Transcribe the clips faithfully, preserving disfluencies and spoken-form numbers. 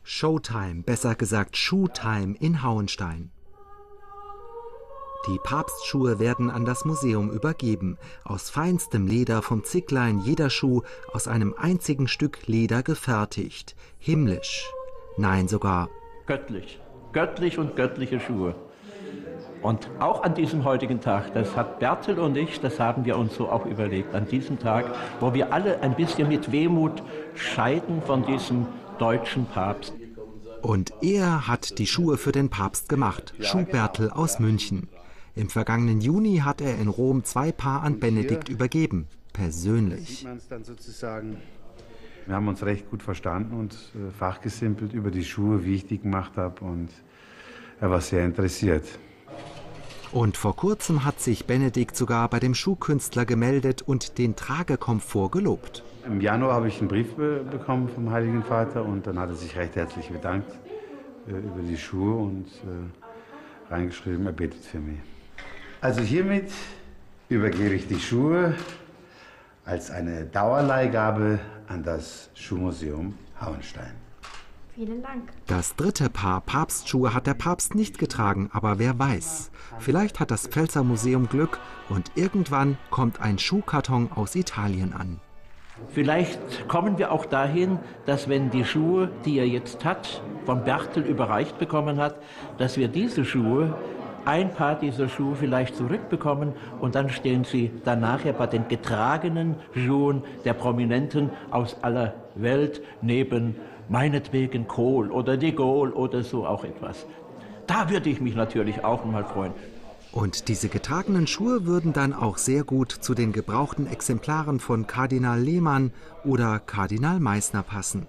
Showtime, besser gesagt Schuhtime in Hauenstein. Die Papstschuhe werden an das Museum übergeben. Aus feinstem Leder vom Zicklein, jeder Schuh aus einem einzigen Stück Leder gefertigt. Himmlisch. Nein, sogar göttlich. Göttlich und göttliche Schuhe. Und auch an diesem heutigen Tag, das hat Bertel und ich, das haben wir uns so auch überlegt, an diesem Tag, wo wir alle ein bisschen mit Wehmut scheiden von diesem deutschen Papst. Und er hat die Schuhe für den Papst gemacht, Schuhbertel aus München. Im vergangenen Juni hat er in Rom zwei Paar an Benedikt übergeben, persönlich. Wir haben uns recht gut verstanden und äh, fachgesimpelt über die Schuhe, wie ich die gemacht habe, und er war sehr interessiert. Und vor kurzem hat sich Benedikt sogar bei dem Schuhkünstler gemeldet und den Tragekomfort gelobt. Im Januar habe ich einen Brief be bekommen vom Heiligen Vater und dann hat er sich recht herzlich bedankt äh, über die Schuhe und äh, reingeschrieben, er betet für mich. Also hiermit übergebe ich die Schuhe als eine Dauerleihgabe an das Schuhmuseum Hauenstein. Vielen Dank. Das dritte Paar Papstschuhe hat der Papst nicht getragen, aber wer weiß. Vielleicht hat das Pfälzer Museum Glück und irgendwann kommt ein Schuhkarton aus Italien an. Vielleicht kommen wir auch dahin, dass wenn die Schuhe, die er jetzt hat, von Bertel überreicht bekommen hat, dass wir diese Schuhe, ein Paar dieser Schuhe vielleicht zurückbekommen und dann stehen sie dann nachher bei den getragenen Schuhen der Prominenten aus aller Welt neben meinetwegen Kohl oder de Gaulle oder so auch etwas. Da würde ich mich natürlich auch mal freuen. Und diese getragenen Schuhe würden dann auch sehr gut zu den gebrauchten Exemplaren von Kardinal Lehmann oder Kardinal Meissner passen.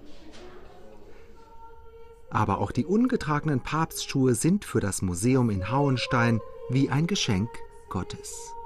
Aber auch die ungetragenen Papstschuhe sind für das Museum in Hauenstein wie ein Geschenk Gottes.